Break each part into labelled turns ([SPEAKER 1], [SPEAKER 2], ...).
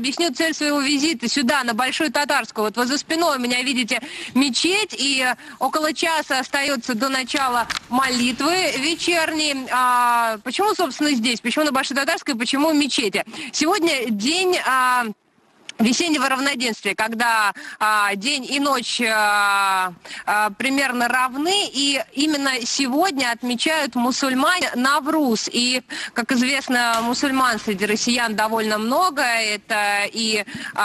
[SPEAKER 1] объясню цель своего визита сюда, на Большую Татарскую. Вот вы за спиной у меня видите мечеть, и около часа остается до начала молитвы вечерней. Почему, собственно, здесь? Почему на Большой Татарской? Почему в мечети? Сегодня день... весеннего равноденствия, когда день и ночь примерно равны, и именно сегодня отмечают мусульмане Навруз. И, как известно, мусульман среди россиян довольно много. Это и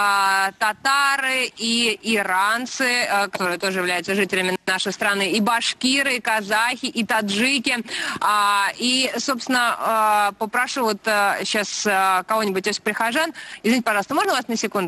[SPEAKER 1] татары, и иранцы, которые тоже являются жителями нашей страны, и башкиры, и казахи, и таджики. И, собственно, попрошу вот сейчас кого-нибудь из прихожан. Извините, пожалуйста, можно вас на секунду?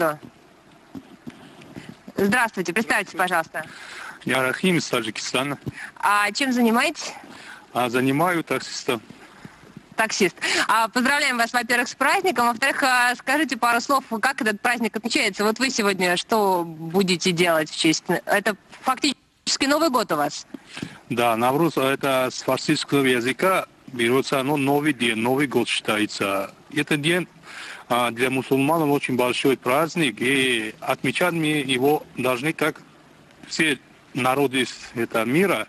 [SPEAKER 1] Здравствуйте, представьтесь, пожалуйста.
[SPEAKER 2] Я Рахим из Таджикистана.
[SPEAKER 1] А чем занимаетесь?
[SPEAKER 2] Занимаю таксистом.
[SPEAKER 1] Таксист. Поздравляем вас, во-первых, с праздником. Во-вторых, скажите пару слов, как этот праздник отмечается. Вот вы сегодня что будете делать в честь... Это фактически Новый год у вас?
[SPEAKER 2] Да, Навруз, это с фарсийского языка берется, новый день, Новый год считается. Этот день для мусульман очень большой праздник, и отмечать мы его должны, как все народы этого мира,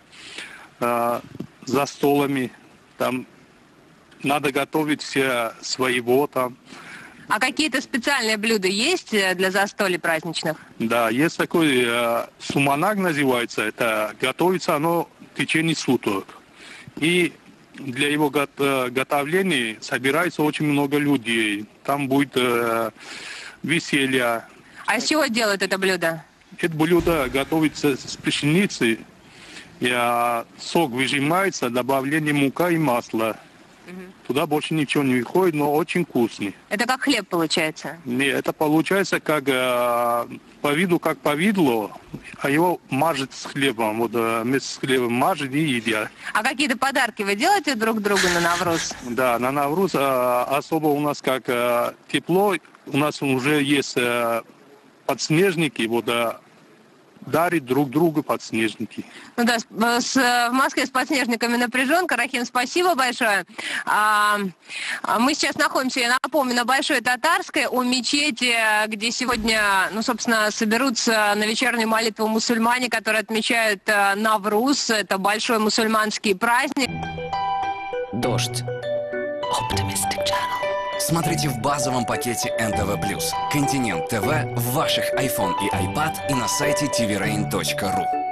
[SPEAKER 2] за столами. Там надо готовить все своего там.
[SPEAKER 1] А какие-то специальные блюда есть для застолий праздничных?
[SPEAKER 2] Да, есть такой суманак называется, это готовится оно в течение суток. И для его готовления собирается очень много людей. Там будет веселье.
[SPEAKER 1] А из чего делают это блюдо?
[SPEAKER 2] Это блюдо готовится с пшеницы. Сок выжимается, добавление мука и масла. Туда больше ничего не выходит, но очень вкусный.
[SPEAKER 1] Это как хлеб получается?
[SPEAKER 2] Не, это получается как по виду как повидло, а его мажет с хлебом. Вот вместе с хлебом мажет и едят. А
[SPEAKER 1] какие-то подарки вы делаете друг другу на Навруз?
[SPEAKER 2] Да, на Навруз особо у нас как тепло. У нас уже есть подснежники, вот дарит друг другу подснежники.
[SPEAKER 1] Ну да, в Москве с подснежниками напряженка. Рахим, спасибо большое. Мы сейчас находимся, я напомню, на Большой Татарской, у мечети, где сегодня, собственно, соберутся на вечернюю молитву мусульмане, которые отмечают Навруз. Это большой мусульманский праздник.
[SPEAKER 3] Дождь. Optimistic Channel. Смотрите в базовом пакете НТВ+. Континент ТВ в ваших iPhone и iPad и на сайте tvrain.ru.